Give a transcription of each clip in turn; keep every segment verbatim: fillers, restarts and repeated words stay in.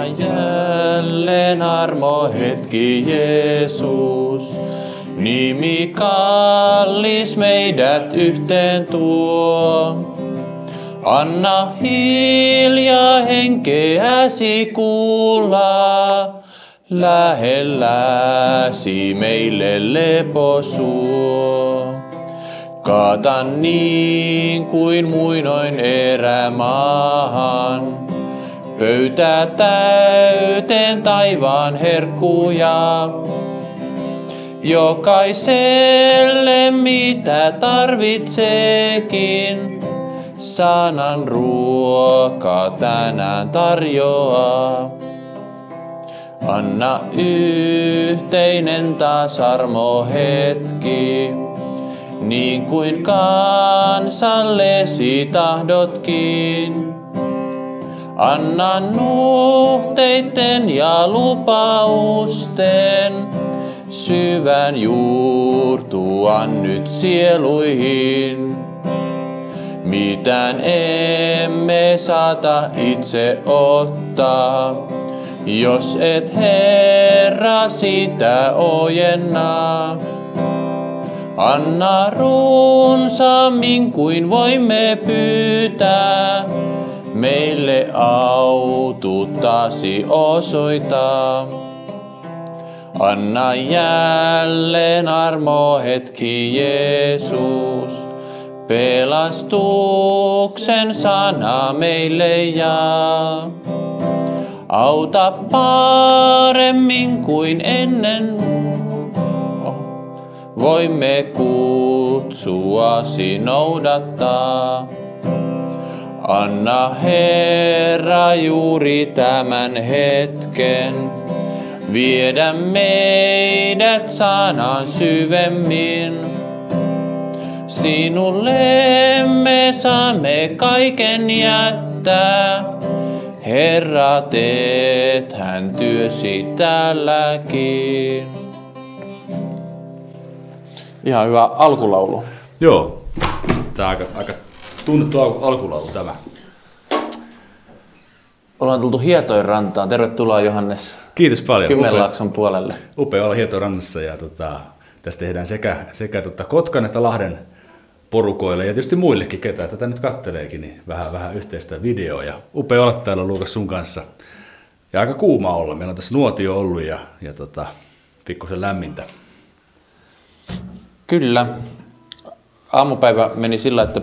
jälleen armo hetki Jeesus. Nimi kallis meidät yhteen tuo. Anna hiljaa henkeäsi kuulla, lähelläsi meille lepo suo. Kaata niin kuin muinoin erämaahan, pöytää täyteen taivaan herkkuja. Jokaiselle mitä tarvitseekin, sanan ruoka tänään tarjoaa. Anna yhteinen taas armo hetki, niin kuin kansallesi tahdotkin. Anna nuhteitten ja lupausten syvän juurtua nyt sieluihin. Mitään emme saata itse ottaa, jos et Herra sitä ojennaa. Anna runsaammin kuin voimme pyytää, meille autuuttasi osoittaa. Anna jälleen armo hetki Jeesus, pelastuksen sana meille jaa. Auta paremmin kuin ennen, voimme kutsuasi noudattaa. Anna Herra juuri tämän hetken, viedä meidät sanan syvemmin. Sinulle me saamme kaiken jättää, Herra teet hän työsi täälläkin. Ihan hyvä alkulaulu. Joo, tämä on aika, aika tunnettu al- alkulaulu tämä. Ollaan tultu Hietoinrantaan. Tervetuloa Johannes. Kiitos paljon. Kymenlaakson puolelle. Upea olla Hietoinrannassa ja tota, tässä tehdään sekä, sekä tota Kotkan että Lahden porukoille ja tietysti muillekin, ketä tätä nyt katteleekin, niin vähän, vähän yhteistä videoa. Ja upea olla täällä Luukas sun kanssa. Ja aika kuuma olla. Meillä on tässä nuotio ollut ja, ja tota, pikkusen lämmintä. Kyllä. Aamupäivä meni sillä, että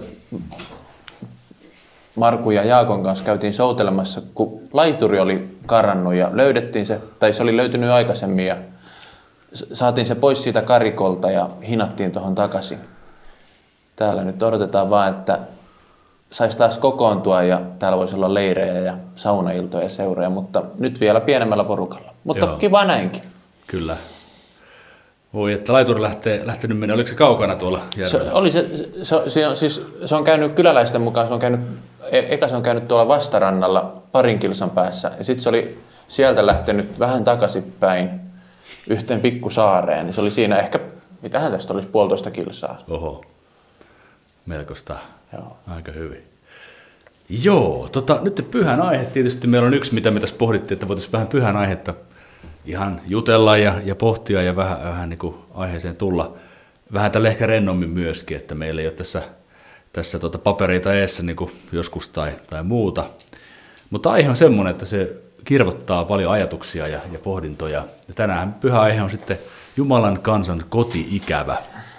Markun ja Jaakon kanssa käytiin soutelemassa, kun laituri oli karannut ja löydettiin se, tai se oli löytynyt aikaisemmin ja saatiin se pois siitä karikolta ja hinattiin tuohon takaisin. Täällä nyt odotetaan vaan, että saisi taas kokoontua ja täällä voisi olla leirejä ja saunailtoja ja seuroja, mutta nyt vielä pienemmällä porukalla. Mutta joo, kiva näinkin. Kyllä. Voi, että laituri lähtee, lähtenyt mennä. Oliko se kaukana tuolla järvellä? Se, oli se, se, se, on, siis, se on käynyt kyläläisten mukaan, se on käynyt, eka se on käynyt tuolla vastarannalla parin kilsan päässä. Ja sitten se oli sieltä lähtenyt vähän takaisinpäin yhteen pikkusaareen. Se oli siinä ehkä, mitähän tästä olisi, puolitoista kilsaa. Oho, melkoista. Joo. Aika hyvin. Joo, tota, nyt pyhän aihe tietysti. Meillä on yksi, mitä me tässä pohdittiin, että voitaisiin vähän pyhän aihetta ihan jutella ja, ja pohtia ja vähän, vähän niin kuin aiheeseen tulla. Vähän tällä ehkä rennommin myöskin, että meillä ei ole tässä, tässä tota papereita eessä niin kuin joskus tai, tai muuta. Mutta aihe on semmoinen, että se kirvoittaa paljon ajatuksia ja, ja pohdintoja. Ja tänään pyhä aihe on sitten Jumalan kansan koti-ikävä.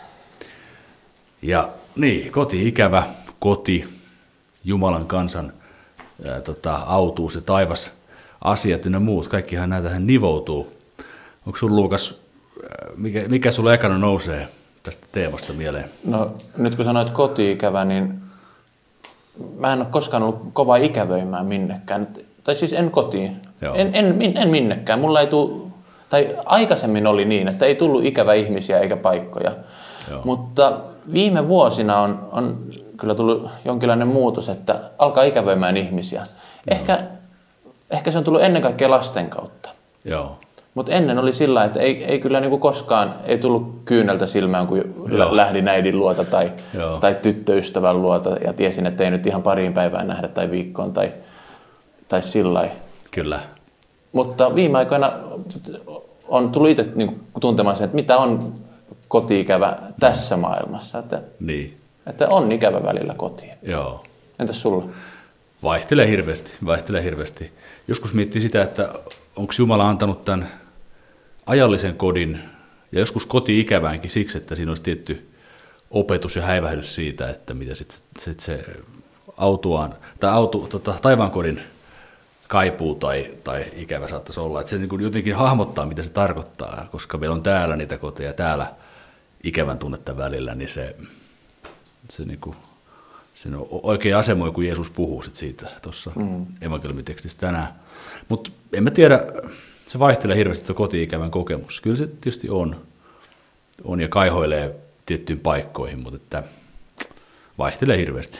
Ja niin, koti-ikävä, koti, Jumalan kansan ää, tota, autuus ja taivas, asiat ynnä muut, kaikkihan näitä tähän nivoutuu. Onko sun, Luukas, mikä, mikä sulle ekana nousee tästä teemasta mieleen? No nyt kun sanoit koti-ikävä, niin mä en ole koskaan ollut kova ikävöimään minnekään. Tai siis en kotiin, en, en, en minnekään. Mulla ei tuu, tai aikaisemmin oli niin, että ei tullut ikävä ihmisiä eikä paikkoja. Joo. Mutta viime vuosina on, on kyllä tullut jonkinlainen muutos, että alkaa ikävöimään ihmisiä. Ehkä, ehkä se on tullut ennen kaikkea lasten kautta. Joo. Mutta ennen oli sillä, että ei, ei kyllä niinku koskaan ei tullut kyyneltä silmään, kun Joo. lähdin äidin luota tai, tai tyttöystävän luota ja tiesin, että ei nyt ihan pariin päivään nähdä tai viikkoon tai, tai sillä lailla. Kyllä. mutta viime aikoina on tullut itse niin tuntemaan sen, että mitä on koti-ikävä tässä maailmassa. Että, niin. että on ikävä välillä kotiin. Joo. Entäs sulla? Vaihtelee hirveästi, vaihtelee hirveästi. Joskus miettii sitä, että onko Jumala antanut tämän ajallisen kodin ja joskus koti-ikäväänkin siksi, että siinä olisi tietty opetus ja häivähdys siitä, että mitä sit, sit se autuaan, tai autu, tota, taivaankodin kaipuu tai, tai ikävä saattaisi olla. Että se niin kuin jotenkin hahmottaa, mitä se tarkoittaa, koska meillä on täällä niitä koteja, täällä ikävän tunnetta välillä, niin se, se niin kuin, sen oikein asemoi, kun Jeesus puhuu sit siitä tuossa mm. evankeliumitekstissä tänään. Mutta en mä tiedä, se vaihtelee hirveästi tuo koti-ikävän kokemus. Kyllä se tietysti on, on ja kaihoilee tiettyyn paikkoihin, mutta että vaihtelee hirveästi.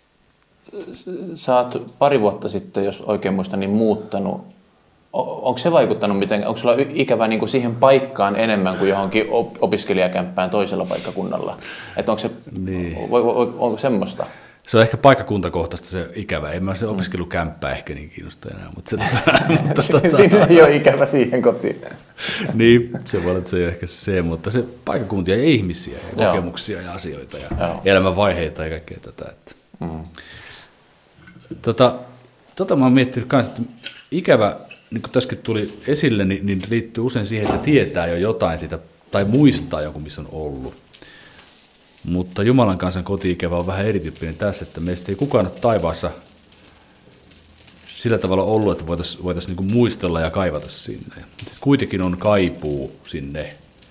Sä oot pari vuotta sitten, jos oikein muistan, niin muuttanut. Onko se vaikuttanut miten? Onko sulla ikävä niin kuin siihen paikkaan enemmän kuin johonkin opiskelijakämppään toisella paikkakunnalla? Että onko se, niin. onko semmoista? Se on ehkä paikkakuntakohtaista se ikävä. En mä se opiskelukämppää ehkä niin kiinnosta enää. Mutta se, mutta, tota, siinä ei ole ikävä siihen kotiin. Niin, se voi olla, että se ei ole ehkä se, mutta se paikkakuntia ja ihmisiä ja Joo. kokemuksia ja asioita ja Joo. elämänvaiheita ja kaikkea tätä. Että. Mm. Tota, tota mä oon miettinyt kanssa, että ikävä, niin kuin tässäkin tuli esille, niin, niin liittyy usein siihen, että tietää jo jotain siitä tai muistaa jonkun, missä on ollut. Mutta Jumalan kansan koti-ikävä on vähän erityyppinen tässä, että meistä ei kukaan ole taivaassa sillä tavalla ollut, että voitaisiin voitais niinku muistella ja kaivata sinne. Sitten kuitenkin on kaipuu sinne.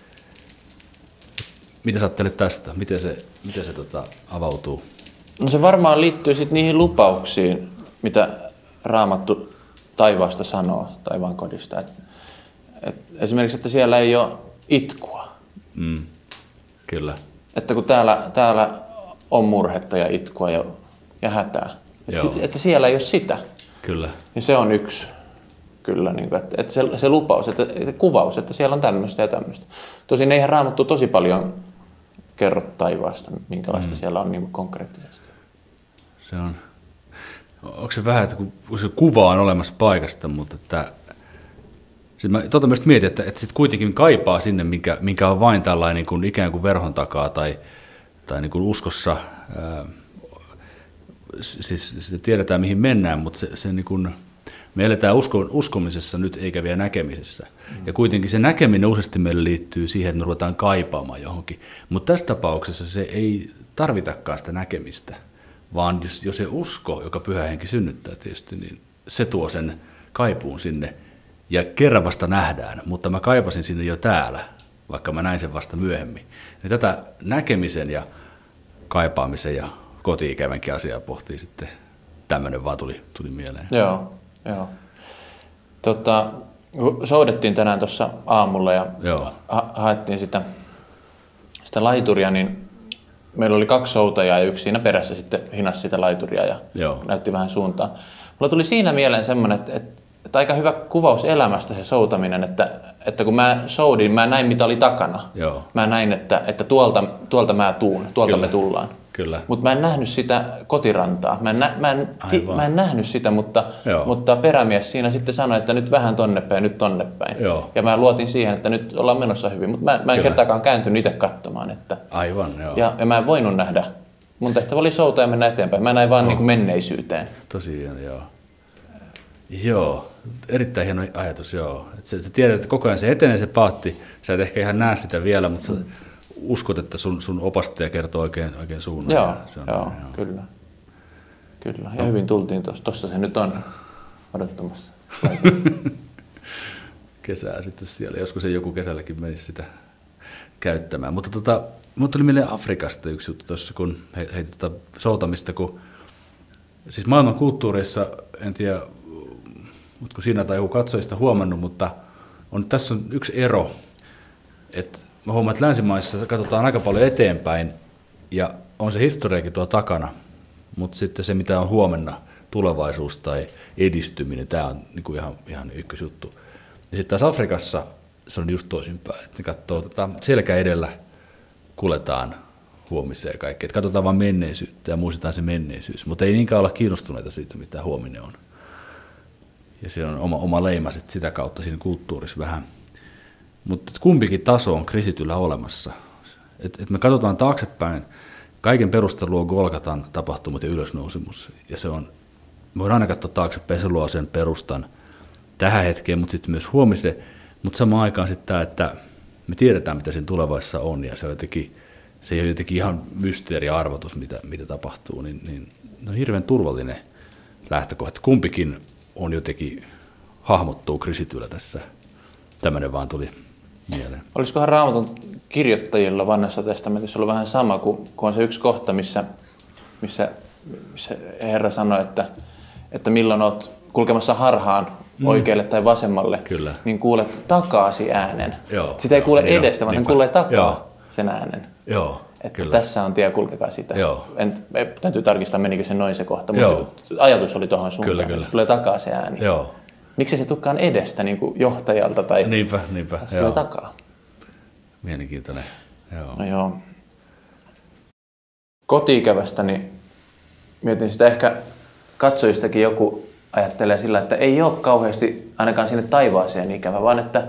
Mitä sä ajattelet tästä? Miten se, miten se tota, avautuu? No se varmaan liittyy sitten niihin lupauksiin, mitä Raamattu taivaasta sanoo, taivaan kodista. Et, et esimerkiksi, että siellä ei ole itkua. Mm, kyllä. Että kun täällä, täällä on murhetta ja itkua ja, ja hätää, että, si, että siellä ei ole sitä. Kyllä. Niin se on yksi, kyllä, niin kuin, että, että se, se lupaus, että, että kuvaus, että siellä on tämmöistä ja tämmöistä. Tosin eihän Raamattu tosi paljon kerro taivaasta, minkälaista mm. siellä on niin kuin konkreettisesti. Se on. Onko se vähän, että kun se kuva on olemassa paikasta, mutta että sitten mä tota myös mietin, että, että sit kuitenkin kaipaa sinne, minkä, minkä on vain tällainen niin kuin ikään kuin verhon takaa tai, tai niin kuin uskossa. Ää, siis, siis tiedetään, mihin mennään, mutta se, se niin kuin, me eletään usko, uskomisessa nyt eikä vielä näkemisessä. Mm. Ja kuitenkin se näkeminen useasti meille liittyy siihen, että me ruvetaan kaipaamaan johonkin. Mutta tässä tapauksessa se ei tarvitakaan sitä näkemistä, vaan jos, jos se usko, joka Pyhä Henki synnyttää tietysti, niin se tuo sen kaipuun sinne. Ja kerran vasta nähdään, mutta mä kaipasin sinne jo täällä, vaikka mä näin sen vasta myöhemmin. Niin tätä näkemisen ja kaipaamisen ja koti-ikävänkin asiaa pohtii sitten. Tämmöinen vaan tuli, tuli mieleen. Joo, joo. Tota, soudettiin tänään tuossa aamulla ja ha- haettiin sitä, sitä laituria, niin meillä oli kaksi soutajaa ja yksi siinä perässä sitten hinasi sitä laituria ja joo. näytti vähän suuntaan. Mulla tuli siinä mieleen semmoinen, että, että, että aika hyvä kuvaus elämästä se soutaminen, että, että kun mä soudin, mä näin mitä oli takana. Joo. Mä näin, että, että tuolta, tuolta mä tuun, tuolta Kyllä. me tullaan. Mutta mä en nähnyt sitä kotirantaa. Mä en, nä, mä en, ti, mä en nähnyt sitä, mutta, mutta perämies siinä sitten sanoi, että nyt vähän tonne päin, nyt tonne päin. Joo. Ja mä luotin siihen, että nyt ollaan menossa hyvin. Mutta mä, mä en kertaakaan kääntynyt itse katsomaan. Että, Aivan, joo. Ja, ja mä en voinut nähdä. Mun tehtävä oli soutaa ja mennä eteenpäin. Mä näin vaan oh. niin kuin menneisyyteen. Tosiaan, joo. Joo, erittäin hieno ajatus, joo. Et sä, sä tiedät, että koko ajan se etenee se paatti. Sä et ehkä ihan näe sitä vielä, mutta sä uskot, että sun, sun opastaja kertoo oikein, oikein suunnan. Joo, se on, joo, joo, kyllä. Kyllä, ja no. hyvin tultiin tuossa. Tuossa se nyt on odottamassa. Kesää sitten siellä, joskus se joku kesälläkin menisi sitä käyttämään. Mutta tota, mun tuli mieleen Afrikasta yksi juttu tuossa, kun heitit tota soutamista, kun siis maailman kulttuureissa, en tiedä, mutta siinä tai joku katsojista huomannut, mutta on, tässä on yksi ero, että mä huomaan, että länsimaissa katsotaan aika paljon eteenpäin ja on se historiakin tuolla takana, mutta sitten se, mitä on huomenna, tulevaisuus tai edistyminen, tämä on niin kuin ihan, ihan ykkösjuttu. Ja sitten taas Afrikassa se on just toisinpäin, että ne katsoo tätä selkä edellä, kuljetaan huomiseen ja kaikkea, että katsotaan vain menneisyyttä ja muistetaan se menneisyys, mutta ei niinkään olla kiinnostuneita siitä, mitä huominen on. ja se on oma, oma leima sit sitä kautta siinä kulttuurissa vähän. Mutta kumpikin taso on kristityllä olemassa. Et, et me katsotaan taaksepäin, kaiken perustelu on Golgatan tapahtumat ja ylösnousemus. Ja se on, me voidaan aina katsoa taaksepäin, se luo sen perustan tähän hetkeen, mutta sitten myös huomiseen. Mutta samaan aikaan sitten tämä, että me tiedetään, mitä siinä tulevaisuudessa on, ja se on jotenkin, se ei ole jotenkin ihan mysteeri ja arvotus, mitä, mitä tapahtuu, niin, niin on hirveän turvallinen lähtökohta. Kumpikin on jotenkin, hahmottuu kristityllä tässä. Tämmöinen vaan tuli mieleen. Olisikohan Raamatun kirjoittajilla Vanhassa testamentissa ollut vähän sama, kun, kun on se yksi kohta, missä, missä, missä Herra sanoi, että, että milloin olet kulkemassa harhaan mm. oikealle tai vasemmalle, Kyllä. niin kuulet takaasi äänen. Joo, sitä ei joo, kuule niin edestä, on, vaan hän niinpä. kuulee takaa Joo. sen äänen. Joo, että kyllä. tässä on tie, kulkekaa sitä. Joo. En, täytyy tarkistaa, menikö se noin se kohta, Joo. mutta ajatus oli tuohon suuntaan, Kyllä, kyllä. että tulee takaa se ääni. Joo. Miksi se tukkaan edestä niin kuin johtajalta tai Niinpä, niinpä. se tulee takaa? Mielenkiintoinen. Joo. No joo. Koti-ikävästä, niin mietin sitä, ehkä katsojistakin joku ajattelee sillä, että ei ole kauheasti ainakaan sinne taivaaseen ikävä, vaan että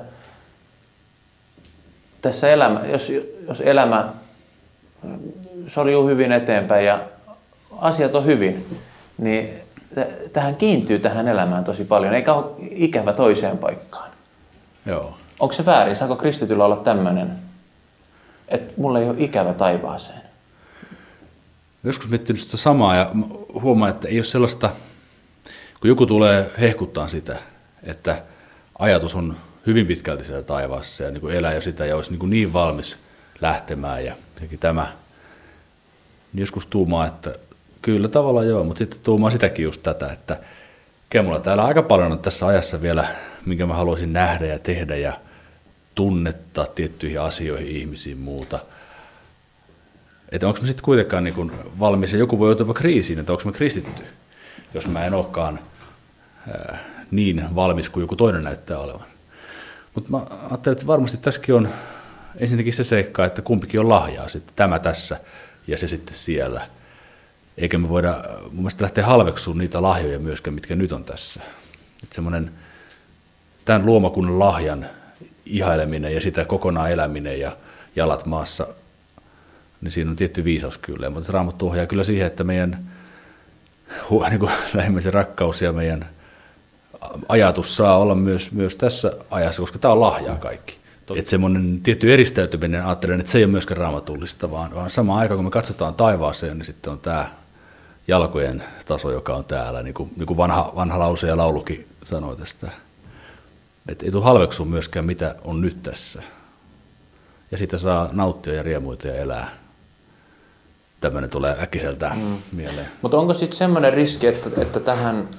tässä elämä, jos, jos elämä soljuu hyvin eteenpäin ja asiat on hyvin, niin t- tähän kiintyy tähän elämään tosi paljon, eikä ole ikävä toiseen paikkaan. Joo. Onko se väärin? Saako kristityllä olla tämmöinen, että mulla ei ole ikävä taivaaseen? Joskus miettinyt sitä samaa ja huomaan, että ei ole sellaista, kun joku tulee hehkuttaa sitä, että ajatus on hyvin pitkälti siellä taivaassa ja niin kuin elää jo sitä ja olisi niin, kuin niin valmis lähtemään ja tämä, niin joskus tuumaa, että kyllä tavallaan joo, mutta sitten tuumaa sitäkin just tätä, että kyllä mulla täällä aika paljon on tässä ajassa vielä, minkä mä haluaisin nähdä ja tehdä ja tunnettaa tiettyihin asioihin, ihmisiin muuta. Että onko mä sitten kuitenkaan niin kuin valmis ja joku voi joutua kriisiin, että onko mä kristitty, jos mä en olekaan ää, niin valmis kuin joku toinen näyttää olevan. Mutta mä ajattelen, että varmasti tässäkin on ensinnäkin se seikka, että kumpikin on lahjaa, sitten tämä tässä ja se sitten siellä. Eikä me voida mun mielestä lähteä halveksumaan niitä lahjoja myöskään, mitkä nyt on tässä. Että semmoinen tämän luomakunnan lahjan ihaileminen ja sitä kokonaan eläminen ja jalat maassa, niin siinä on tietty viisaus kyllä. Mutta Raamattu ohjaa kyllä siihen, että meidän niin kuin lähimmäisen rakkaus ja meidän ajatus saa olla myös, myös tässä ajassa, koska tämä on lahjaa kaikki. Että semmoinen tietty eristäytyminen, ajattelen, että se ei ole myöskään raamatullista, vaan, vaan samaan aikaan, kun me katsotaan taivaaseen, niin sitten on tämä jalkojen taso, joka on täällä, niin kuin, niin kuin vanha, vanha lause ja laulukin sanoi tästä. Että ei tule halveksua myöskään, mitä on nyt tässä. Ja sitä saa nauttia ja riemuita ja elää. Tämmöinen tulee äkkiseltään mm. mieleen. Mutta onko sitten semmoinen riski, että, että tähän,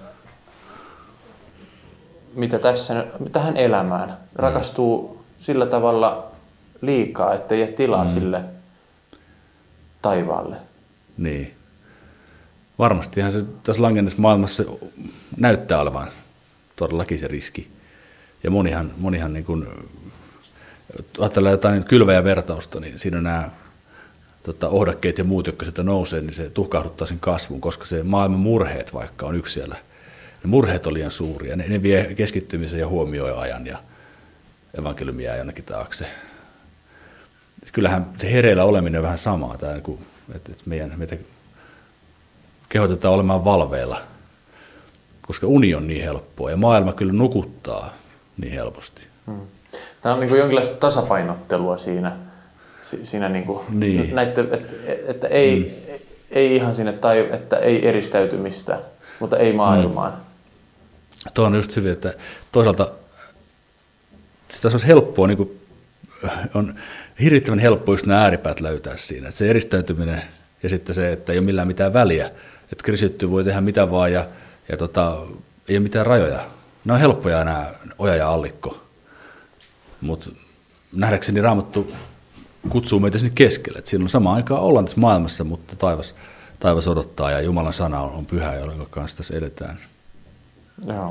mitä tässä, tähän elämään rakastuu mm. sillä tavalla liikaa, että ei jää tilaa mm. sille taivaalle? Niin. Varmastihan se tässä langennessa maailmassa näyttää olevan todellakin se riski. Ja monihan, monihan niin kun, ajatellaan jotain kylväjävertausta, niin siinä nämä tota, ohdakkeet ja muut, jotka sieltä nousee, niin se tuhkahduttaa sen kasvun, koska se maailman murheet vaikka on yksi siellä. Ne murheet on liian suuria, ne, ne vie keskittymisen ja huomioon ajan ja evankeliumi jää jonnekin taakse. Et kyllähän se hereillä oleminen on vähän samaa, että et meidän, meitä kehotetaan olemaan valveilla, koska uni on niin helppoa ja maailma kyllä nukuttaa niin helposti. Hmm. Tämä on niin kuin jonkinlaista tasapainottelua siinä, siinä niin kuin niin. näitä, että, että ei, hmm. ei ihan sinne tai että ei eristäytymistä, mutta ei maailmaan. Hmm. Tuo on just hyvin, että toisaalta sitä olisi helppoa, niin kuin, on hirvittävän helppo just nämä ääripäät löytää siinä, että se eristäytyminen ja sitten se, että ei ole millään mitään väliä, että kristitty voi tehdä mitä vaan ja, ja tota, ei ole mitään rajoja. Nämä on helppoja nämä oja ja allikko, mutta nähdäkseni Raamattu kutsuu meitä sinne keskelle, että silloin samaan aikaan ollaan tässä maailmassa, mutta taivas, taivas odottaa ja Jumalan sana on, on pyhä, jonka kanssa tässä edetään. Joo.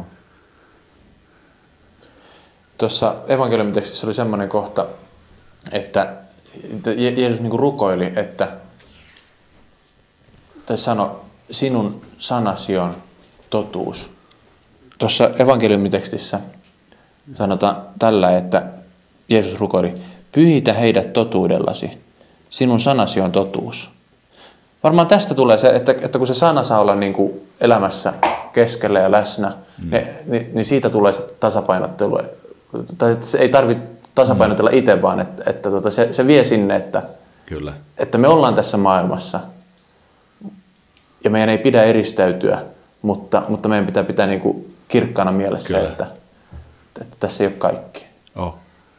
Tuossa evankeliumitekstissä oli semmoinen kohta, että Jeesus niin kuin rukoili, että tai sano, sinun sanasi on totuus. tuossa evankeliumitekstissä sanotaan tällä, että Jeesus rukoili, pyhitä heidät totuudellasi, sinun sanasi on totuus. Varmaan tästä tulee se, että, että kun se sana saa olla niin kuin elämässä keskellä ja läsnä, mm. ne, niin, niin siitä tulee se tasapainottelu. Tai se ei tarvitse tasapainotella mm. itse, vaan että, että tota, se, se vie sinne, että, Kyllä. että me ollaan tässä maailmassa ja meidän ei pidä eristäytyä, mutta, mutta meidän pitää pitää niin kuin kirkkaana mielessä se, että, että tässä ei ole kaikki. Oh.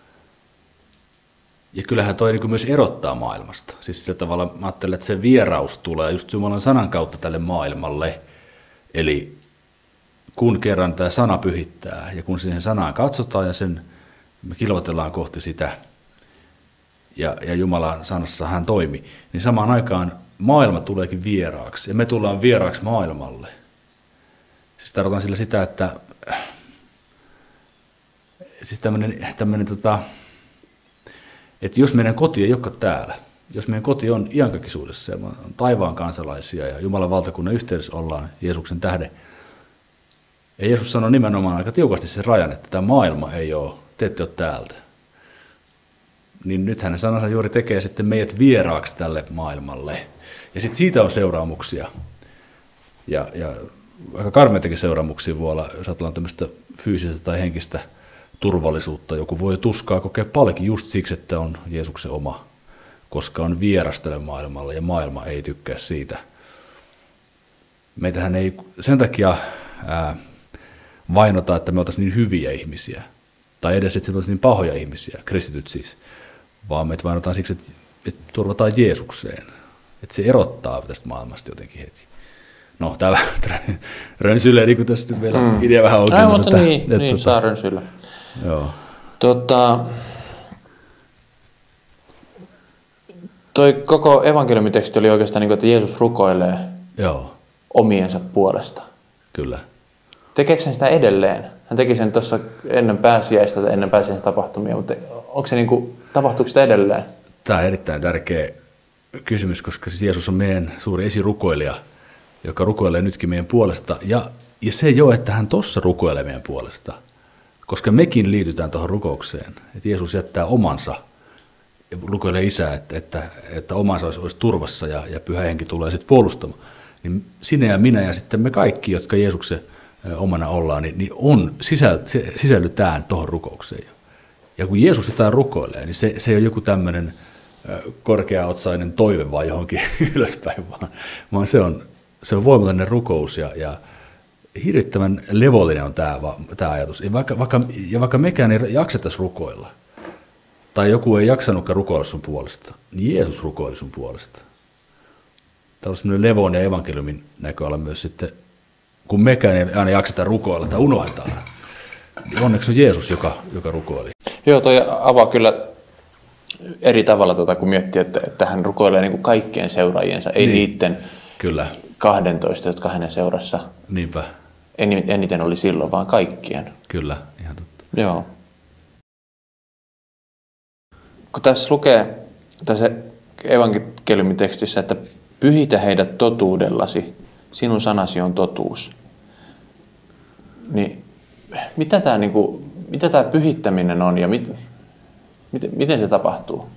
Ja kyllähän toi niin kuin myös erottaa maailmasta. Siis sillä tavalla mä ajattelen, että se vieraus tulee just Jumalan sanan kautta tälle maailmalle. Eli kun kerran tämä sana pyhittää ja kun siihen sanaan katsotaan ja sen me kilvoitellaan kohti sitä ja, ja Jumalan sanassa hän toimi, niin samaan aikaan maailma tuleekin vieraaksi ja me tullaan vieraaksi maailmalle. Siis tarkoitan sillä sitä, että siis tämmöinen, tämmöinen tota, että jos meidän koti ei olekaan täällä, jos meidän koti on iankaikkisuudessa ja on taivaan kansalaisia ja Jumalan valtakunnan yhteydessä ollaan Jeesuksen tähden, ja Jeesus sanoi nimenomaan aika tiukasti sen rajan, että tämä maailma ei ole, te ette ole täältä. Niin nyt hänen sanansa juuri tekee sitten meidät vieraaksi tälle maailmalle. Ja sitten siitä on seuraamuksia. Ja, ja aika karmeitakin seuraamuksia voi olla, jos ajatellaan tämmöistä fyysistä tai henkistä turvallisuutta. Joku voi tuskaa kokea paljonkin just siksi, että on Jeesuksen oma, koska on vieras tälle maailmalle ja maailma ei tykkää siitä. Meitähän ei sen takia ää, vainota, että me oltaisiin niin hyviä ihmisiä, tai edes, että se olisi niin pahoja ihmisiä, kristityt siis, vaan meitä vainotaan siksi, että, että turvataan Jeesukseen, että se erottaa tästä maailmasta jotenkin heti. No, tämä rönsylee, niin kuin tässä nyt vielä mm. idea vähän onkin. Ai, mutta tätä, niin, että, niin tota, saa rönsyllä. Joo. Tota, toi koko evankeliumiteksti oli oikeastaan niin kuin, että Jeesus rukoilee Joo. omiensa puolesta. Kyllä. Tekeekö sen sitä edelleen? Hän teki sen tuossa ennen pääsiäistä tai ennen pääsiäisen tapahtumia, mutta onko se niin kuin, tapahtuuko sitä edelleen? Tämä on erittäin tärkeä kysymys, koska siis Jeesus on meidän suuri esirukoilija, joka rukoilee nytkin meidän puolesta. Ja, ja se jo, että hän tuossa rukoilee meidän puolesta, koska mekin liitytään tuohon rukoukseen. Että Jeesus jättää omansa ja rukoilee Isää, että, että, että omansa olisi, olisi turvassa ja, ja Pyhä Henki tulee sitten puolustamaan. Niin sinä ja minä ja sitten me kaikki, jotka Jeesuksen omana ollaan, niin, niin on, sisäl, se, sisällytään tuohon rukoukseen. Ja kun Jeesus jotain rukoilee, niin se, se ei ole joku tämmöinen korkeaotsainen toive vaan johonkin ylöspäin, vaan, vaan se on, se on voimallinen rukous ja, ja hirvittävän levollinen on tämä, tämä ajatus. Ja vaikka, vaikka, ja vaikka mekään ei jaksettaisi rukoilla, tai joku ei jaksanutkaan rukoilla sun puolesta, niin Jeesus rukoili sun puolesta. Tämä on semmoinen levon ja evankeliumin näköala myös sitten, kun mekään ei aina jakseta rukoilla tai unohdetaan. Onneksi on Jeesus, joka, joka rukoili. Joo, toi avaa kyllä eri tavalla, tuota, kun miettii, että, että hän rukoilee niin kuin kaikkien seuraajiensa, ei niin, niiden kyllä. kahdentoista, jotka hänen seurassa Niinpä. eniten oli silloin, vaan kaikkien. Kyllä, ihan totta. Joo. Kun tässä lukee tässä evankeliumitekstissä, että pyhitä heidät totuudellasi, sinun sanasi on totuus. Niin mitä tämä, niin kuin, mitä tämä pyhittäminen on ja mit, miten, miten se tapahtuu?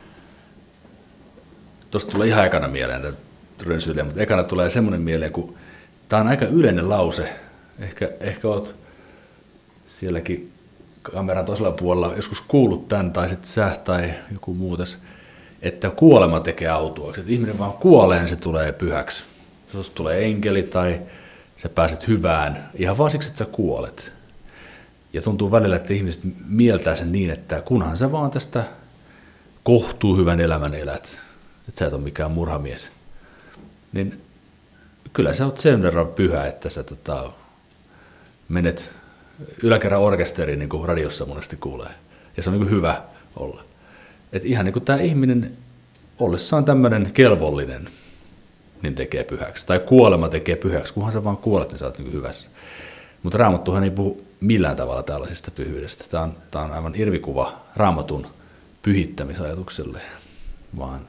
Tuosta tulee ihan ekana mieleen tämä rönsyilija, mutta ekana tulee semmoinen mieleen, kun tämä on aika yleinen lause. Ehkä, ehkä olet sielläkin kameran toisella puolella joskus kuullut tämän, tai sitten sä tai joku muu tässä, että kuolema tekee autuaksi. Että ihminen vaan kuolee, niin se tulee pyhäksi. Jos tulee enkeli tai sä pääset hyvään, ihan vaan siksi, että sä kuolet. Ja tuntuu välillä, että ihmiset mieltää sen niin, että kunhan sä vaan tästä kohtuu hyvän elämän elät, että sä et ole mikään murhamies, niin kyllä sä oot sen verran pyhä, että sä tota, menet yläkerran orkesteriin, niin kuin radiossa monesti kuulee. Ja se on niin kuin hyvä olla. Että ihan niin kuin tämä ihminen ollessaan tämmöinen kelvollinen, niin tekee pyhäksi. Tai kuolema tekee pyhäksi. Kunhan sä vaan kuolet, niin sä oot niin kuin hyvässä. Mutta Raamattuhan ei puhu millään tavalla tällaisesta pyhyydestä. Tämä on, tämä on aivan irvikuva Raamatun pyhittämisajatukselle. Vaan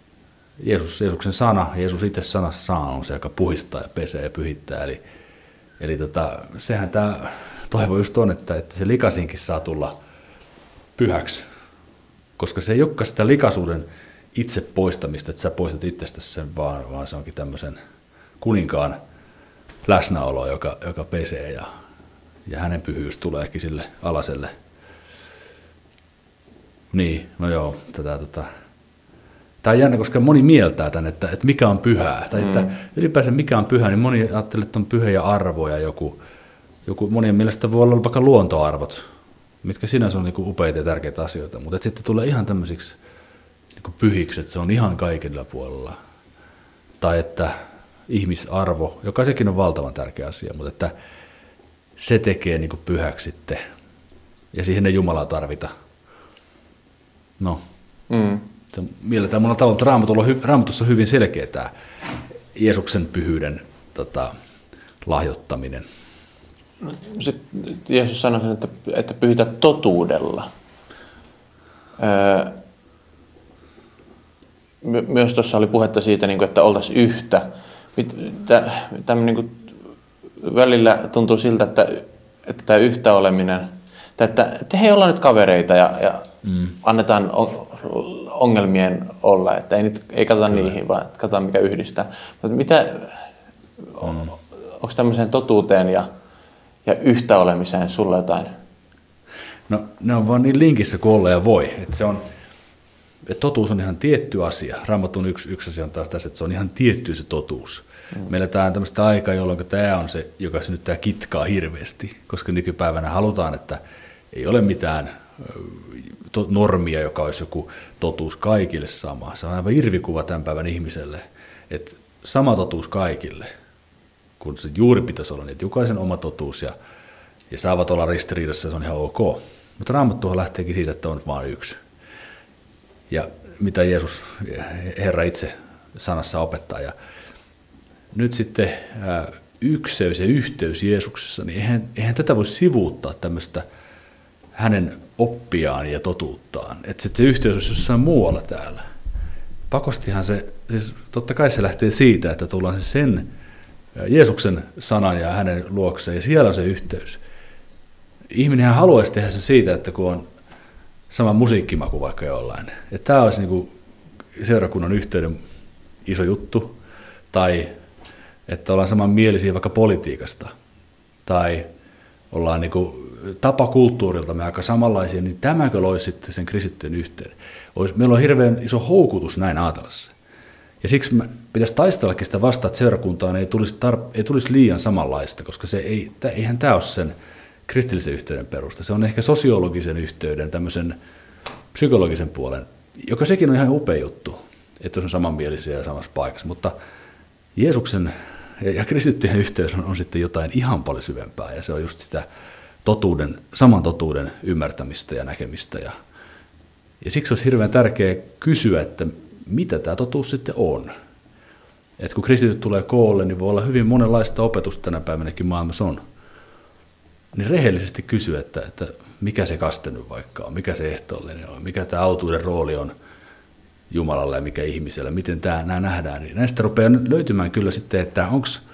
Jeesus, Jeesuksen sana, Jeesus itse sanassaan on se, joka puhistaa ja pesee ja pyhittää. Eli Eli tota, sehän tämä toivo just on, että, että se likaisinkin saa tulla pyhäksi, koska se ei olekaan sitä likaisuuden itse poistamista, että sä poistat itsestäsi sen, vaan, vaan se onkin tämmöisen kuninkaan läsnäolo, joka, joka pesee ja, ja hänen pyhyys tuleekin sille alaselle. Niin, no joo, tätä, tätä. Tämä on jännä, koska moni mieltää tämän, että, että mikä on pyhää, tai että mm. ylipäänsä mikä on pyhää, niin moni ajattelee, että on pyhiä arvoja joku, joku monien mielestä voi olla vaikka luontoarvot, mitkä sinänsä on niin kuin upeita ja tärkeitä asioita, mutta sitten tulee ihan tämmöisiksi niin kuin pyhiksi, että se on ihan kaikilla puolella. Tai että ihmisarvo, joka sekin on valtavan tärkeä asia, mutta että se tekee niin kuin pyhäksi sitten, ja siihen ei Jumalaa tarvita. No, mm. se mielletään monella tavalla, että Raamatussa on hyvin selkeä tämä Jeesuksen pyhyyden tota, lahjoittaminen. Sitten Jeesus sanoi sen, että, että pyhitä totuudella. Öö, my, myös tuossa oli puhetta siitä, että oltaisiin yhtä. Tämä niin välillä tuntuu siltä, että, että tämä yhtä oleminen, että, että hei, ollaan nyt kavereita ja, ja mm. annetaan ongelmien olla, että ei, nyt, ei katsota Kyllä. niihin, vaan katsotaan mikä yhdistää. Mutta mitä, mm. onko tämmöiseen totuuteen ja Ja yhtä olemiseen sulla jotain? No ne on vaan niin linkissä kuin olla ja voi. Että se on, että totuus on ihan tietty asia. Raamatun yksi, yksi asia on taas tässä, että se on ihan tietty se totuus. Mm. Meillä tämä on tämmöistä aikaa, jolloin tämä on se, joka synnyttää kitkaa hirveästi. Koska nykypäivänä halutaan, että ei ole mitään normia, joka olisi joku totuus kaikille sama. Se on aivan irvikuva tämän päivän ihmiselle, että sama totuus kaikille. Kun se juuri pitäisi olla, niin että jokaisen oma totuus ja, ja saavat olla ristiriidassa, se on ihan ok. Mutta Raamattuhan lähteekin siitä, että on vain yksi. Ja mitä Jeesus, Herra itse sanassa opettaa. Ja nyt sitten ää, ykseys ja yhteys Jeesuksessa, niin eihän, eihän tätä voi sivuuttaa tämmöistä hänen oppiaan ja totuuttaan. Että se, se yhteys olisi jossain muualla täällä. Pakostihan se, siis totta kai se lähtee siitä, että tullaan se sen Jeesuksen sanan ja hänen luokseen, ja siellä on se yhteys. Ihminenhän haluaisi tehdä se siitä, että kun on sama musiikkimaku vaikka jollain. Että tämä olisi niin kuin seurakunnan yhteyden iso juttu, tai että ollaan samanmielisiä vaikka politiikasta, tai ollaan niin kuin tapakulttuurilta me aika samanlaisia, niin tämäkö loisi sitten sen kristittyjen yhteyden? Meillä on hirveän iso houkutus näin ajatella se. Ja siksi pitäisi taistellakin sitä vastaan, että seurakuntaan ei tulisi, tar- ei tulisi liian samanlaista, koska se ei, tä, eihän tämä ole sen kristillisen yhteyden perusta. Se on ehkä sosiologisen yhteyden, tämmöisen psykologisen puolen, joka sekin on ihan upea juttu, että on samanmielisiä ja samassa paikassa. Mutta Jeesuksen ja kristittyjen yhteys on, on sitten jotain ihan paljon syvempää, ja se on just sitä totuuden, saman totuuden ymmärtämistä ja näkemistä. Ja, ja siksi olisi hirveän tärkeää kysyä, että mitä tämä totuus sitten on. Et kun kristityt tulee koolle, niin voi olla hyvin monenlaista opetusta tänä päivänäkin maailmassa on. Niin rehellisesti kysyä, että, että mikä se kaste nyt vaikka on, mikä se ehtoollinen on, mikä tämä autuuden rooli on Jumalalle ja mikä ihmisellä, miten tämä, nämä nähdään. Niin näistä rupeaa löytymään kyllä sitten, että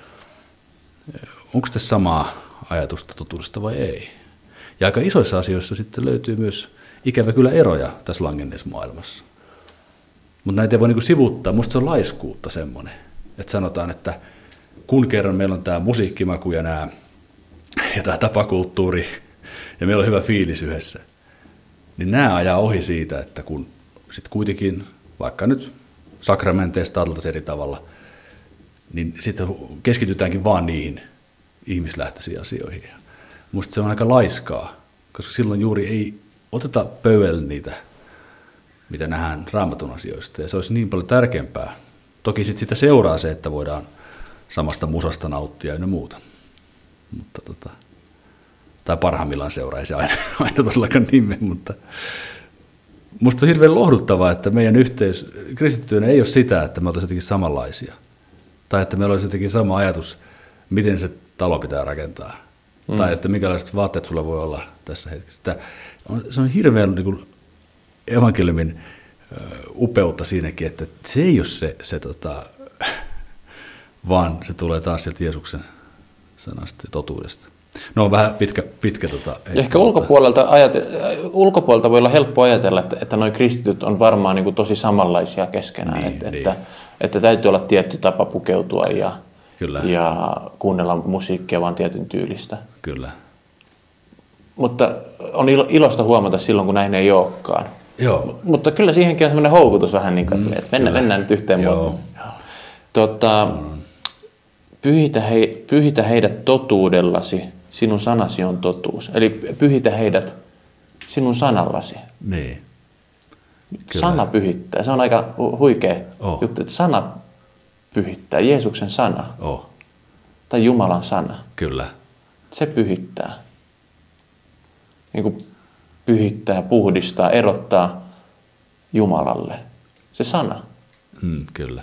onko tässä samaa ajatusta totuudesta vai ei. Ja aika isoissa asioissa sitten löytyy myös ikävä kyllä eroja tässä langenneessa maailmassa. Mutta näitä ei voi niinku sivuuttaa. Musta se on laiskuutta semmoinen, että sanotaan, että kun kerran meillä on tämä musiikkimaku ja, nämä, ja tämä tapakulttuuri ja meillä on hyvä fiilis yhdessä, niin nämä ajaa ohi siitä, että kun sitten kuitenkin, vaikka nyt sakramenteista ajateltaisiin eri tavalla, niin sitten keskitytäänkin vaan niihin ihmislähtöisiin asioihin. Musta se on aika laiskaa, koska silloin juuri ei oteta pöydälle niitä, mitä nähdään Raamatun asioista, ja se olisi niin paljon tärkeämpää. Toki sitten sitä seuraa se, että voidaan samasta musasta nauttia ja muuta. Mutta tota, tai parhaimmillaan seuraa, ei se aina, aina todellakaan nimen, mutta musta on hirveän lohduttavaa, että meidän yhteys kristittyönä ei ole sitä, että me oltaisiin jotenkin samanlaisia. Tai että meillä olisi jotenkin sama ajatus, miten se talo pitää rakentaa. Mm. Tai että minkälaiset vaatteet sulla voi olla tässä hetkessä. On, se on hirveän niin kuin evankeliumin upeutta siinäkin, että se ei ole se, se tota, vaan se tulee taas sieltä Jeesuksen sanasta ja totuudesta. No vähän pitkä, pitkä tota... Ehkä ulkopuolelta, ajate, ulkopuolelta voi olla helppo ajatella, että, että noi kristityt on varmaan niin kuin tosi samanlaisia keskenään, niin, että, niin. Että, että täytyy olla tietty tapa pukeutua ja, Kyllä. ja kuunnella musiikkia vaan tietyn tyylistä. Kyllä. Mutta on ilosta huomata silloin, kun näin ei olekaan. Joo. Mutta kyllä siihenkin on semmoinen houkutus vähän niin kuin, että mennään, mennään nyt yhteen muotoon. Tota, mm. pyhitä, he, pyhitä heidät totuudellasi, sinun sanasi on totuus. Eli pyhitä heidät sinun sanallasi. Niin. Kyllä. Sana pyhittää. Se on aika huikea oh. juttu, että sana pyhittää. Jeesuksen sana. Oh. Tai Jumalan sana. Kyllä. Se pyhittää. Niin kuin pyhittää, puhdistaa, erottaa Jumalalle. Se sana. Mm, kyllä.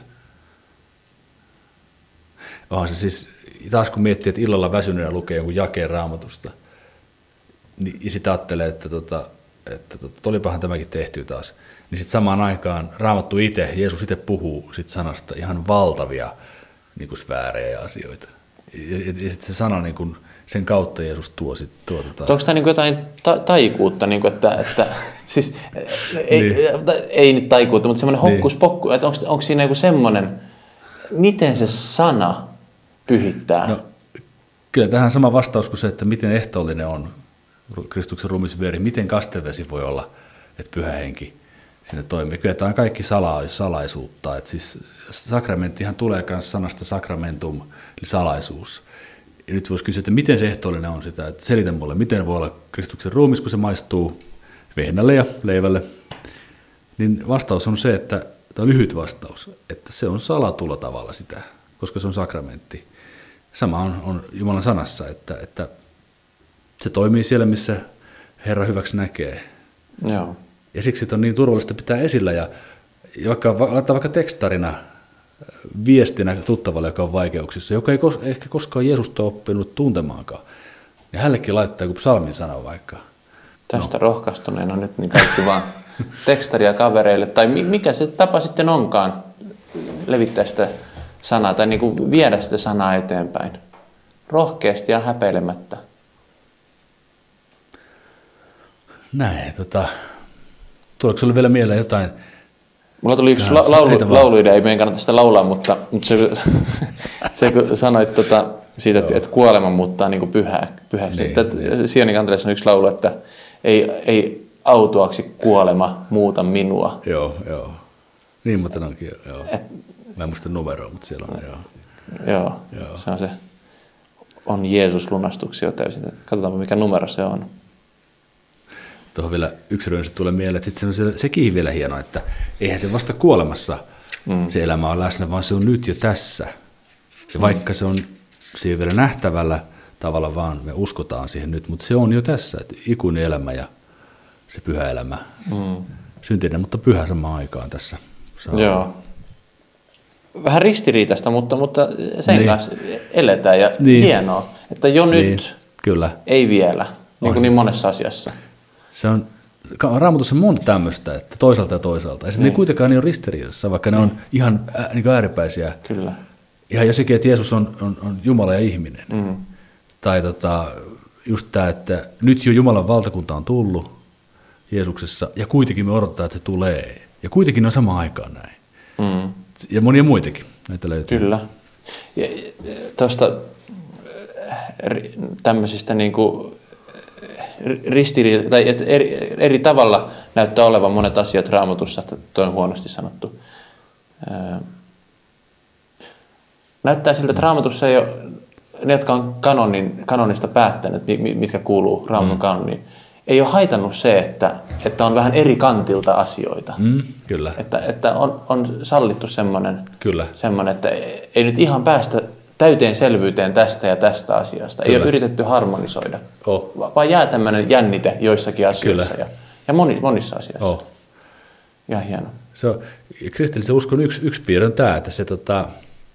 Onhan se siis, taas kun miettii, että illalla väsyneenä lukee jonkun jakeen Raamatusta, niin sitten ajattelee, että, tota, että tota, olipahan tämäkin tehty taas. Niin sitten samaan aikaan Raamattu itse, Jeesus itse puhuu sit sanasta ihan valtavia niin kuin sfäärejä ja asioita. Ja, ja sitten se sana, niin kuin, sen kautta Jeesus tuo sitten. Tuo, tota... Onko tämä niin jotain ta- taikuutta, niin kuin, että, että siis, ei, niin. ei nyt taikuutta, mutta semmoinen hokkuspokku, niin. Että onko, onko siinä joku semmoinen, miten se sana pyhittää? No, kyllä tähän sama vastaus kuin se, että miten ehtoollinen on Kristuksen ruumisveri, miten kastevesi voi olla, että pyhä henki sinne toimii. Kyllä tämä on kaikki sala- salaisuutta. Että siis sakramenttihan tulee myös sanasta sakramentum, eli salaisuus. Ja nyt voisi kysyä, että miten se ehtoollinen on sitä, että selitä mulle, miten voi olla Kristuksen ruumis, kun se maistuu vehnälle ja leivälle. Niin vastaus on se, että tämä on lyhyt vastaus, että se on salatulla tavalla sitä, koska se on sakramentti. Sama on, on Jumalan sanassa, että, että se toimii siellä, missä Herra hyväksi näkee. Joo. Ja siksi on niin turvallista pitää esillä ja vaikka, laittaa vaikka tekstarina, viestinä tuttavalle, joka on vaikeuksissa, joka ei kos, ehkä koskaan Jeesusta ole oppinut tuntemaankaan. Ja hänellekin laittaa joku psalmin sana vaikka. Tästä no. rohkaistuneena nyt niin kaikki vaan tekstaria kavereille, tai mikä se tapa sitten onkaan levittää sitä sanaa, tai niin kuin viedä sitä sanaa eteenpäin. Rohkeasti ja häpeilemättä. Näin, tota, tuleeko sinulle vielä mieleen jotain? Mulla tuli yksi la- laulu, lauluidea, ei meidän kannata sitä laulaa, mutta, mutta se, se kun sanoit tota, siitä, että, että kuolema muuttaa niin kuin pyhä, pyhäksi. Niin, niin. Sieni Kantelessa on yksi laulu, että ei, ei autuaksi kuolema muuta minua. Joo, joo. Niin muuten onkin, joo. Et, Mä en muista numeroa, mutta siellä on, joo. Joo, joo. Se on se, on Jeesus lunastuksi jo täysin. Katsotaanpa, mikä numero se on. Tuohon vielä yksi ryönsä tulee mieleen, että sitten se, sekin vielä hienoa, että eihän se vasta kuolemassa mm. se elämä on läsnä, vaan se on nyt jo tässä. Ja vaikka se on siinä vielä nähtävällä tavalla vaan, me uskotaan siihen nyt, mutta se on jo tässä, että ikuinen elämä ja se pyhä elämä. Mm. Syntinen, mutta pyhä samaan aikaan tässä. Joo. Vähän ristiriitaista, mutta, mutta sen niin. kanssa eletään ja niin. hienoa, että jo nyt, niin. Kyllä. ei vielä, niin kuin niin monessa asiassa. Se on, Raamatussa on monta tämmöistä, että toisaalta ja toisaalta. Ja sitten niin. ne kuitenkaan niin on ristiriidassa, vaikka ne on mm. ihan ää, niin ääripäisiä. Kyllä. Ihan jo sekin, että Jeesus on, on, on Jumala ja ihminen. Mm. Tai tota, just tämä, että nyt jo Jumalan valtakunta on tullut Jeesuksessa, ja kuitenkin me odotetaan, että se tulee. Ja kuitenkin ne on samaan aikaan näin. Mm. Ja monia muitakin näitä löytyy. Kyllä. Tuosta tämmöisistä niin kuin ristiriita, tai eri, eri tavalla näyttää olevan monet asiat Raamatussa, että toi on huonosti sanottu. Näyttää siltä, että Raamatussa ei ole, ne jotka on kanonin, kanonista päättäneet, mitkä kuuluu Raamatun mm. kanoniin, ei ole haitannut se, että, että on vähän eri kantilta asioita. Mm, kyllä. Että, että on, on sallittu semmoinen, kyllä. semmoinen, että ei nyt ihan päästä täyteen selvyyteen tästä ja tästä asiasta. Kyllä. Ei ole yritetty harmonisoida, oh. vaan jää tämmöinen jännite joissakin asioissa ja, ja moni, monissa asioissa. Oh. Ihan hieno. Se on, kristillisen uskon yksi, yksi piirre on tämä, että se, tota,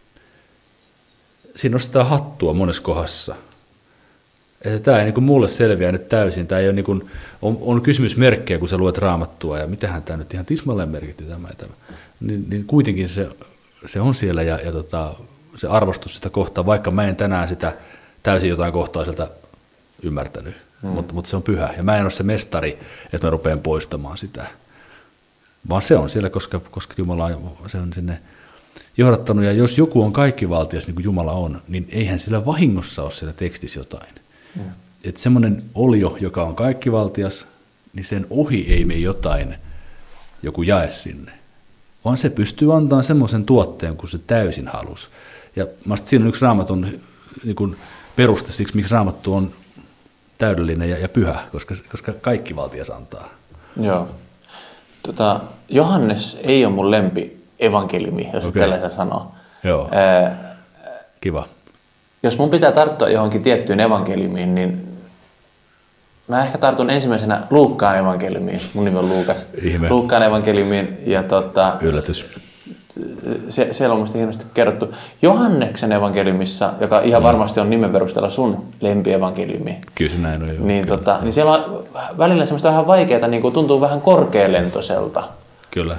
siinä nostetaan hattua monessa kohdassa. Että tämä ei niin kuin mulle selviä nyt täysin. Tämä ei ole niin kuin, on, on kysymysmerkkejä, kun sä luet Raamattua, ja mitähän tämä nyt ihan tismalleen merkitty tämä. tämä. Niin, niin kuitenkin se, se on siellä, ja, ja tota, se arvostus sitä kohtaa, vaikka mä en tänään sitä täysin jotain kohtaa sieltä ymmärtänyt, mm. mutta, mutta se on pyhä. Ja mä en ole se mestari, että mä rupean poistamaan sitä, vaan se on siellä, koska, koska Jumala on, se on sinne johdattanut. Ja jos joku on kaikkivaltias, niin kuin Jumala on, niin eihän sillä vahingossa ole siellä tekstissä jotain. Mm. Että semmoinen olio, joka on kaikkivaltias, niin sen ohi ei mene jotain, joku jae sinne, vaan se pystyy antamaan semmoisen tuotteen, kun se täysin halusi. Ja siinä on yksi Raamatun niin kuin peruste siksi, miksi Raamattu on täydellinen ja, ja pyhä, koska, koska kaikki valtias antaa. Joo. Tota, Johannes ei ole mun lempi evankeliumi, jos okay. tällaista sanoo. Joo. Ää, Kiva. Jos mun pitää tarttua johonkin tiettyyn evankeliumiin, niin mä ehkä tartun ensimmäisenä Luukkaan evankeliumiin. Mun nimi on Luukas. Ihme. Luukkaan evankeliumiin. Ja tota, yllätys. Se, siellä on musta hienosti kerrottu. Johanneksen evankeliumissa, joka ihan varmasti on nimen perusteella sun lempievankeliumi. Kyllä se näin on. Jo. Niin, tota, niin siellä on välillä semmoista vähän vaikeaa, niin kuin tuntuu vähän korkealentoiselta. Kyllä.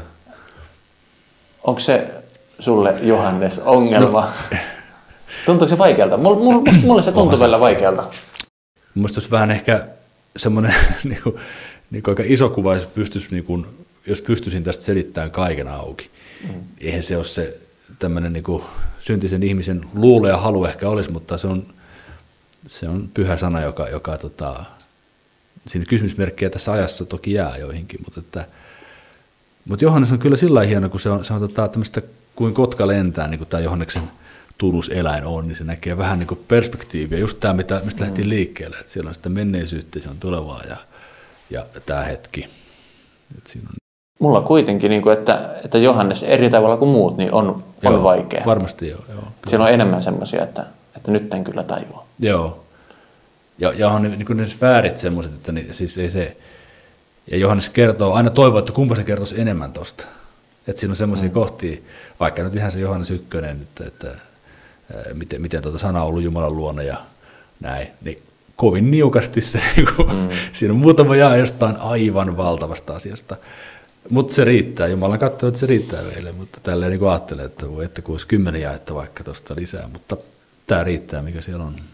Onko se sulle, Johannes, ongelma? No. Tuntuuko se vaikealta? Mulle, mulle se tuntuu välillä vaikealta. Mielestäni olisi vähän ehkä semmoinen niin kuin, niin kuin aika iso kuva, jos, pystyisi, niin kuin, jos pystyisin tästä selittämään kaiken auki. Mm. Eihän se ole se tämmöinen niin kuin syntisen ihmisen luulo ja halu ehkä olisi, mutta se on, se on pyhä sana, joka, joka tota, siinä kysymysmerkkejä tässä ajassa toki jää joihinkin, mutta, että, mutta Johannes on kyllä sillä lailla hieno, kun se on, se on tota, tämmöistä kuin kotka lentää, niin kuin tämä Johanneksen tunnuseläin on, niin se näkee vähän niin kuin perspektiiviä, just tämä, mitä, mistä mm. lähtiin liikkeelle, että siellä on sitä menneisyyttä, se on tulevaa ja, ja tämä hetki. Että siinä on... Mulla kuitenkin, niin kuin, että, että Johannes eri tavalla kuin muut, niin on, joo, on vaikea. Varmasti joo. joo siellä on enemmän semmoisia, että, että nyt en kyllä tajua. Joo. Ja, ja on niin kuin ne väärit semmoiset, että niin, siis ei se... Ja Johannes kertoo, aina toivoo, että kumpa se kertoisi enemmän tosta. Että siinä on semmoisia mm. kohtia, vaikka nyt ihan se Johannes ykkönen, että, että miten, miten tuota sana on ollut Jumalan luona ja näin, niin kovin niukasti se, mm. siinä on muutama jaa jostain aivan valtavasta asiasta, mutta se riittää, Jumalan katsoo, että se riittää meille, mutta tälleen niin kuin ajattelee, että voi, että kun olisi kymmenen jaetta vaikka tuosta lisää, mutta tämä riittää, mikä siellä on.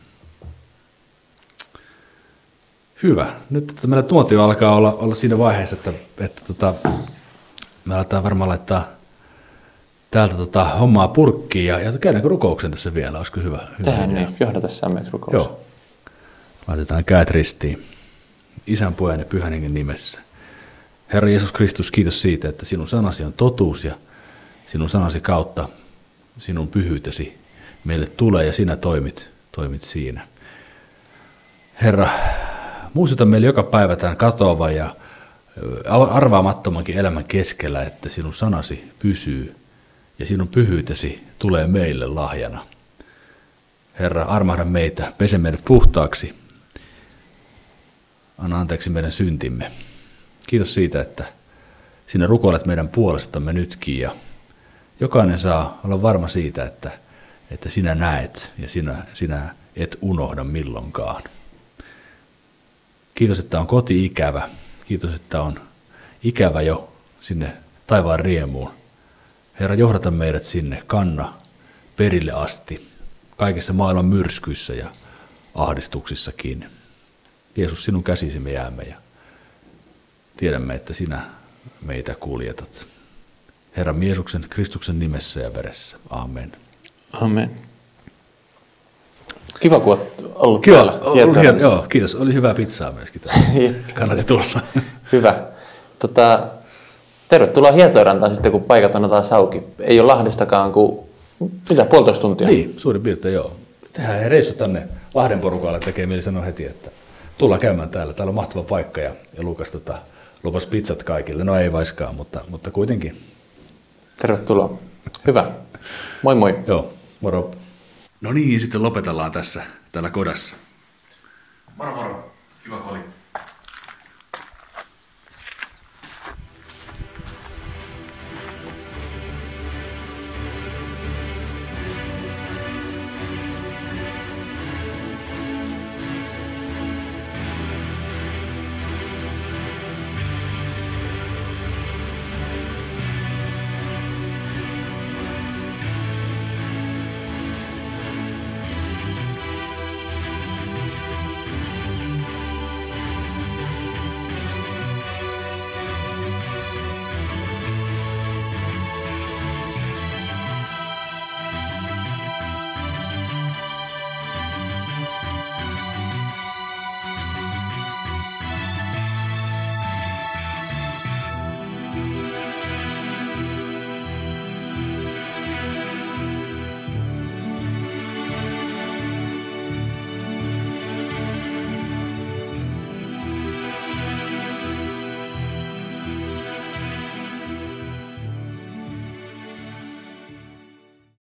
Hyvä, nyt että meillä tuotio alkaa olla, olla siinä vaiheessa, että, että tota, me aletaan varmaan laittaa täältä tota hommaa purkkiin ja, ja käydäänkö rukouksen tässä vielä, olisiko hyvä? hyvä Tehän niin, johdata meitä rukouksen. Joo. Laitetaan käät ristiin. Isän, Pojan ja Pyhän Hengen nimessä. Herra Jeesus Kristus, kiitos siitä, että sinun sanasi on totuus ja sinun sanasi kautta sinun pyhyytesi meille tulee ja sinä toimit, toimit siinä. Herra, muistuta meille joka päivä tämän katoavan ja arvaamattomankin elämän keskellä, että sinun sanasi pysyy ja sinun pyhyytesi tulee meille lahjana. Herra, armahda meitä, pese meidät puhtaaksi, anna anteeksi meidän syntimme. Kiitos siitä, että sinä rukoilet meidän puolestamme nytkin ja jokainen saa olla varma siitä, että, että sinä näet ja sinä, sinä et unohda milloinkaan. Kiitos, että on koti ikävä. Kiitos, että on ikävä jo sinne taivaan riemuun. Herra, johdata meidät sinne, kanna perille asti, kaikissa maailman myrskyissä ja ahdistuksissakin. Jeesus, sinun käsisi me jäämme ja tiedämme, että sinä meitä kuljetat. Herra Jeesuksen, Kristuksen nimessä ja veressä. Amen. Amen. Kiva, kun olet ollut Kiva, täällä. Ollut hien, joo, kiitos. Oli hyvää pizzaa myöskin täällä. Kannatti tulla. Hyvä. Tota, tervetuloa Hietorantaan sitten, kun paikat on taas auki. Ei ole Lahdistakaan kuin mitä, puolitoista tuntia? Niin, suurin piirtein joo. Tehdään reissu tänne Lahden porukalle, tekee mieli sanoa heti, että tullaan käymään täällä. Täällä on mahtava paikka ja, ja Lukas tota, lupas pizzat kaikille. No ei vaiskaan, mutta, mutta kuitenkin. Tervetuloa. Hyvä. Moi moi. Joo, moro. No niin, sitten lopetellaan tässä täällä kodassa. Moro moro. Kiva kun olit.